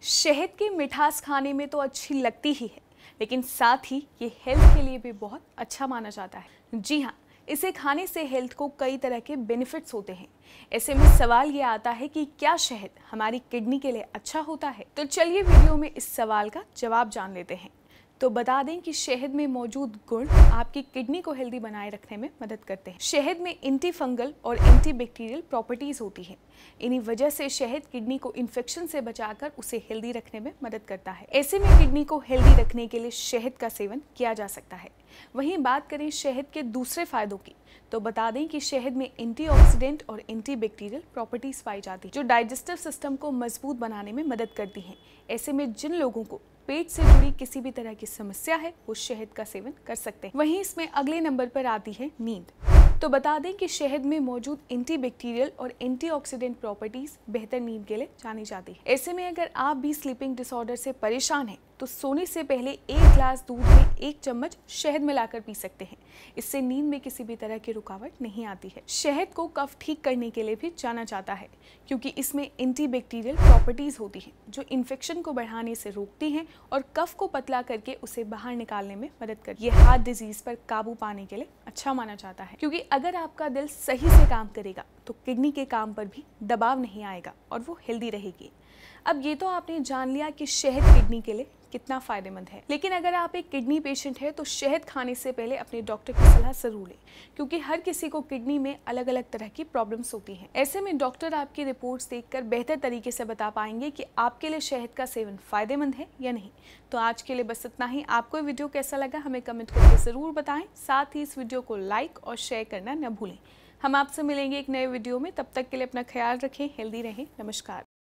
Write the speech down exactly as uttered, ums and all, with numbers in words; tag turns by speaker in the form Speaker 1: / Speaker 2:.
Speaker 1: शहद की मिठास खाने में तो अच्छी लगती ही है, लेकिन साथ ही ये हेल्थ के लिए भी बहुत अच्छा माना जाता है। जी हाँ, इसे खाने से हेल्थ को कई तरह के बेनिफिट्स होते हैं। ऐसे में सवाल ये आता है कि क्या शहद हमारी किडनी के लिए अच्छा होता है? तो चलिए वीडियो में इस सवाल का जवाब जान लेते हैं। तो बता दें कि शहद में मौजूद गुण आपकी किडनी को हेल्दी बनाए रखने में मदद करते हैं। शहद में एंटी फंगल और एंटी बैक्टीरियल प्रॉपर्टीज होती हैं। इन्हीं वजह से शहद किडनी को इन्फेक्शन से बचाकर उसे हेल्दी रखने में मदद करता है। ऐसे में किडनी को हेल्दी रखने के लिए शहद का सेवन किया जा सकता है। वहीं बात करें शहद के दूसरे फायदों की, तो बता दें कि शहद में एंटीऑक्सीडेंट और एंटी बैक्टीरियल प्रॉपर्टीज पाई जाती हैं, जो डाइजेस्टिव सिस्टम को मजबूत बनाने में मदद करती हैं। ऐसे में जिन लोगों को पेट से जुड़ी किसी भी तरह की समस्या है, वो शहद का सेवन कर सकते हैं। वहीं इसमें अगले नंबर पर आती है नींद। तो बता दें कि शहद में मौजूद एंटी बैक्टीरियल और एंटीऑक्सीडेंट प्रॉपर्टीज बेहतर नींद के लिए जानी जाती है। ऐसे में अगर आप भी स्लीपिंग डिसऑर्डर से परेशान हैं, तो सोने से पहले एक ग्लास दूध में एक चम्मच शहद मिलाकर पी सकते हैं। इससे नींद में किसी भी तरह की रुकावट नहीं आती है। शहद को कफ ठीक करने के लिए भी जाना जाता है, क्योंकि इसमें एंटी बैक्टीरियल प्रॉपर्टीज होती हैं, जो इन्फेक्शन को बढ़ाने से रोकती हैं और कफ को पतला करके उसे बाहर निकालने में मदद करती है। ये हार्ट डिजीज पर काबू पाने के लिए अच्छा माना जाता है, क्योंकि अगर आपका दिल सही से काम करेगा तो किडनी के काम पर भी दबाव नहीं आएगा और वो हेल्दी रहेगी। अब ये तो आपने जान लिया कि शहद किडनी के लिए कितना फायदेमंद है, लेकिन अगर आप एक किडनी पेशेंट है तो शहद खाने से पहले अपने डॉक्टर की सलाह जरूर लें, क्योंकि हर किसी को किडनी में अलग अलग तरह की प्रॉब्लम्स होती हैं। ऐसे में डॉक्टर आपकी रिपोर्ट्स देखकर बेहतर तरीके से बता पाएंगे कि आपके लिए शहद का सेवन फायदेमंद है या नहीं। तो आज के लिए बस इतना ही। आपको वीडियो कैसा लगा हमें कमेंट करके जरूर बताएं। साथ ही इस वीडियो को लाइक और शेयर करना न भूलें। हम आपसे मिलेंगे एक नए वीडियो में। तब तक के लिए अपना ख्याल रखें, हेल्दी रहें। नमस्कार।